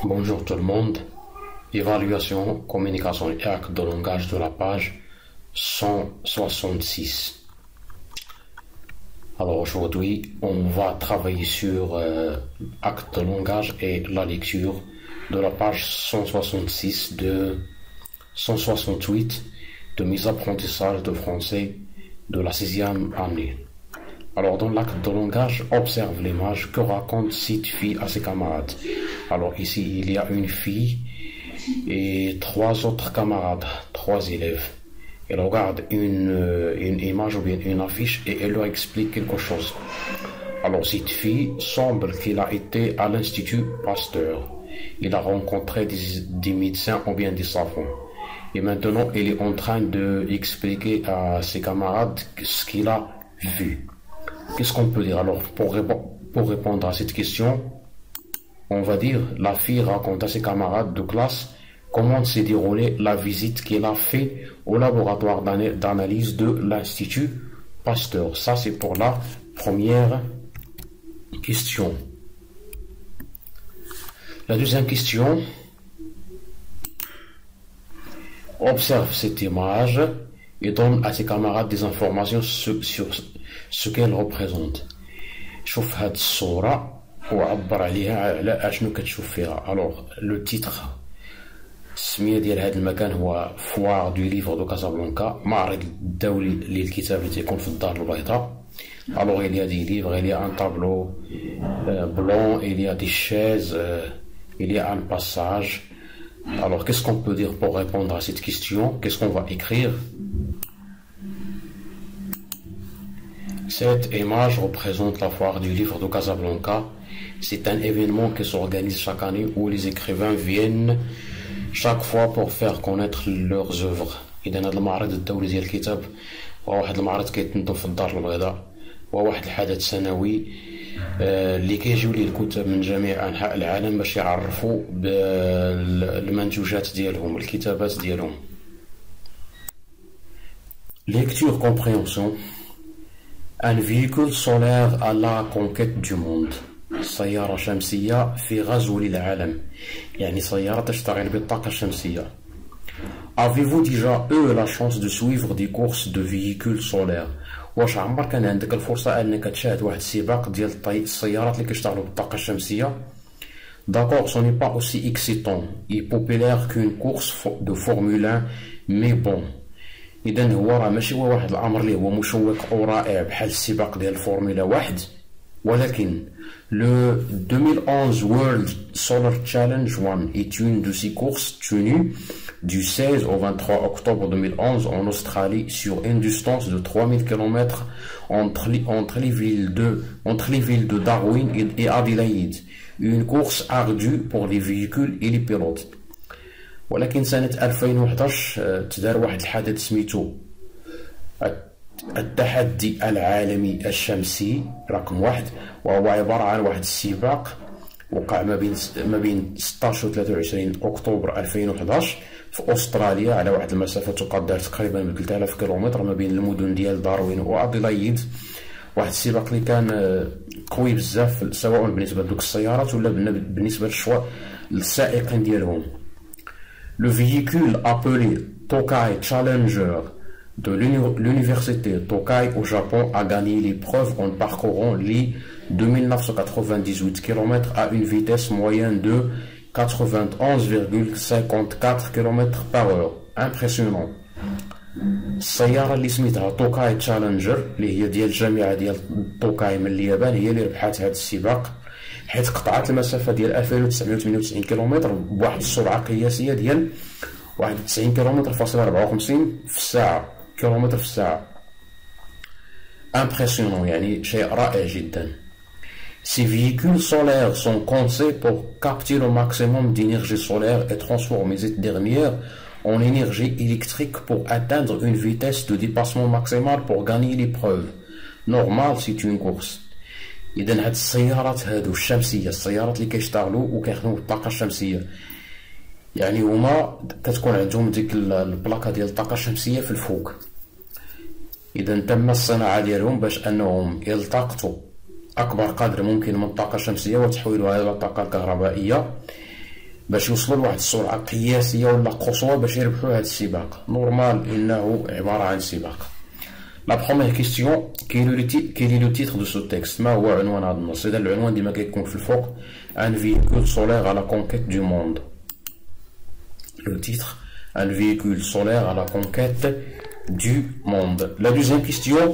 Bonjour tout le monde. Évaluation, communication et acte de langage de la page 166. Alors aujourd'hui, on va travailler sur acte de langage et la lecture de la page 166 de 168 de mes apprentissages de français de la 6e année. Alors, dans l'acte de langage, observe l'image que raconte cette fille à ses camarades. Alors, ici, il y a une fille et trois autres camarades, trois élèves. Elle regarde une image ou bien une affiche et elle leur explique quelque chose. Alors, cette fille semble qu'elle a été à l'Institut Pasteur. Il a rencontré des médecins ou bien des savants. Et maintenant, elle est en train d'expliquer à ses camarades ce qu'il a vu. Qu'est-ce qu'on peut dire? Alors, pour répondre à cette question, on va dire, la fille raconte à ses camarades de classe comment s'est déroulée la visite qu'elle a faite au laboratoire d'analyse de l'Institut Pasteur. Ça, c'est pour la première question. La deuxième question, observe cette image et donne à ses camarades des informations sur ce qu'elle représente. شوف هاد الصورة وعبر عليها على اشنو كتشوف فيها. Alors le titre السمية ديال هاد المكان هو فوار دو ليفر دو كازابلانكا، معرض الدولي للكتاب اللي تيكون في الدار البيضاء. Alors il y a des livres, il y a un tableau blanc, il y a des chaises, il y a un passage. Alors qu'est-ce qu'on peut dire pour répondre à cette question? Qu'est-ce qu'on va écrire? Cette image représente la foire du livre de Casablanca. C'est un événement qui s'organise chaque année où les écrivains viennent chaque fois pour faire connaître leurs œuvres. إذا هذا المعرض الدولي ديال الكتاب هو واحد المعرض كيتنظم في الدار البيضاء، وهو واحد الحدث سنوي اللي كيجيو ليه الكتاب من جميع أنحاء العالم باش يعرفوا بالمنتوجات ديالهم، الكتابات ديالهم. Lecture compréhension. Un véhicule solaire à la conquête du monde. سيارة شمسية في غزو للعالم، يعني سيارة تشتغل بالطاقة الشمسية. Avez-vous déjà eu la chance de suivre des courses de véhicules solaires? واش عمر كان عندك الفرصة أنك تشاهد واحد السباق ديال السيارات اللي كيشتغلوا بالطاقة الشمسية؟ D'accord, ce n'est pas aussi excitant et populaire qu'une course de Formule 1, mais bon. إذا هو راه ماشي هو واحد الأمر اللي هو مشوق أو رائع بحال السباق ديال الفورمولا 1، ولكن le 2011 World Solar Challenge 1 est une de ces courses tenues du 16 au 23 octobre 2011 en Australie sur une distance de 3000 km entre les villes de Darwin et Adelaide. Une course ardue pour les véhicules et les pilotes. ولكن سنة 2011 تدار واحد الحدث سميتو التحدي العالمي الشمسي رقم 1، وهو عبارة عن واحد السباق وقع ما بين 16 و 23 أكتوبر 2011 في أستراليا على واحد المسافة تقدر تقريبا من 3000 كيلومتر ما بين المدن ديال داروين وأديلايد. واحد السباق اللي كان قوي بزاف سواء بالنسبة لدوك السيارات ولا بالنسبة للسائقين ديالهم. Le véhicule appelé Tokai Challenger de l'université Tokai au Japon a gagné l'épreuve en parcourant les 2998 km à une vitesse moyenne de 91,54 km par heure. Impressionnant. السيارة اللي سميتها توكاي تشالنجر اللي هي ديال الجامعة ديال توكاي من اليابان هي اللي ربحات هذا السباق، حيث قطعت المسافة ديال 2998 كيلومتر بواحد السرعة قياسية ديال 91 كيلومتر فاصلة 54 في الساعة كيلومتر في الساعة. impressionnant يعني شيء رائع جدا. Ces véhicules solaires sont conçus pour capter le maximum d'énergie solaire et transformer cette dernière en énergie électrique pour atteindre une vitesse de dépassement maximale pour gagner l'épreuve. Normal, c'est une course. إذا هاد السيارات هادو الشمسية، السيارات اللي كيشتغلوا وكيخدموا بالطاقة الشمسية، يعني هما كتكون عندهم ديك البلاكة ديال الطاقة الشمسية في الفوق. إذا تم الصناعة ديالهم باش أنهم يلتقطوا أكبر قدر ممكن من الطاقة الشمسية وتحويلها إلى الطاقة الكهربائية باش يوصلوا لواحد السرعة قياسية ولا قصوى باش يربحوا هاد السباق. نورمال إنه عبارة عن سباق. لا بروميير كيستيون كيل لو تيتر دو سو تيكست، ما هو عنوان هذا النص؟ إذا العنوان ديما كيكون في الفوق ان فييكول سولير على كونكيت دو موند. لو تيتر ان فييكول سولير على كونكيت دو موند. لا دوزيام كيستيون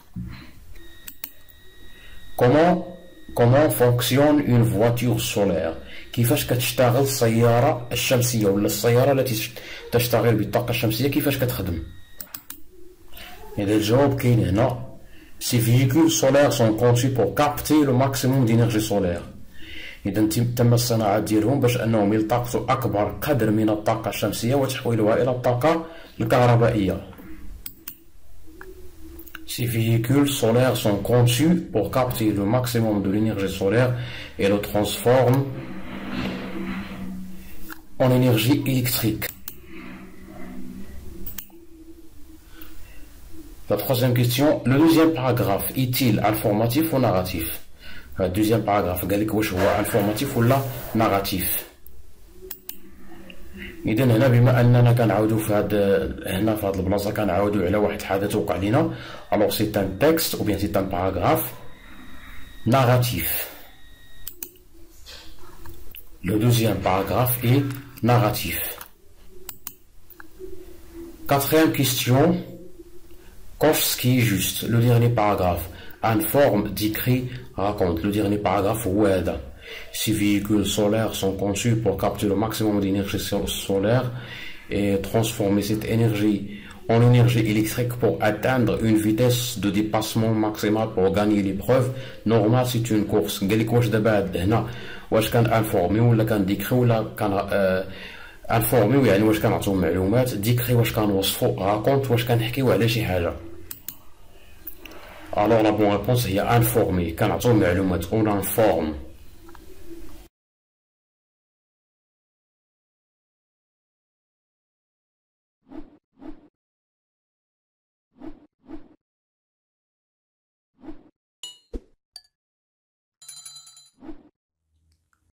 comment fonctionne une voiture solaire؟ كيفاش كتشتغل السيارة الشمسية ولا السيارة التي تشتغل بالطاقة الشمسية كيفاش كتخدم؟ إذا الجواب كاين هنا. Ces véhicules solaires sont conçus pour capter le maximum d'énergie solaire. إذا تم الصناعة ديالهم باش أنهم يلتقطوا أكبر قدر من الطاقة الشمسية وتحويلها إلى الطاقة الكهربائية. Ces véhicules solaires sont conçus pour capter le maximum de l'énergie solaire et le transforment en énergie électrique. La troisième question, le deuxième paragraphe est-il informatif ou narratif? Le deuxième paragraphe, قال لك واش هو informatif ولا narratif. إذا هنا بما أننا كنعاودو في هنا في هاد البلاصة كنعاودو على واحد الحدث وقع لينا، alors c'est un texte ou bien c'est un paragraphe narratif. Le deuxième paragraphe est narratif. Quatrième question, coche ce qui est juste. Le dernier paragraphe en forme d'écrit raconte. Le dernier paragraphe هو هذا. Ces véhicules solaires sont conçus pour capter le maximum d'énergie solaire et transformer cette énergie en énergie électrique pour atteindre une vitesse de dépassement maximale pour gagner l'épreuve. Normal, c'est une course. قال لك واش دابا هنا واش كان انفورمي ولا كان ديكري ولا كان انفورمي، يعني واش كنعطيو معلومات، ديكري واش كنوصفو، راكونت واش كنحكيو على شي حاجة. Alors la bonne réponse هي انفورمي، كنعطيو معلومات، اون انفورم.